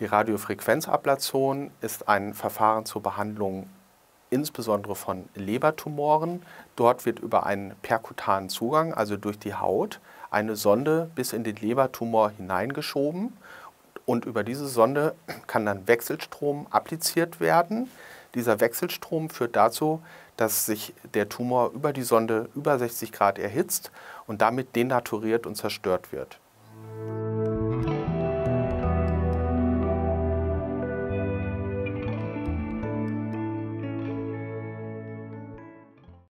Die Radiofrequenzablation ist ein Verfahren zur Behandlung insbesondere von Lebertumoren. Dort wird über einen perkutanen Zugang, also durch die Haut, eine Sonde bis in den Lebertumor hineingeschoben. Und über diese Sonde kann dann Wechselstrom appliziert werden. Dieser Wechselstrom führt dazu, dass sich der Tumor über die Sonde über 60 Grad erhitzt und damit denaturiert und zerstört wird.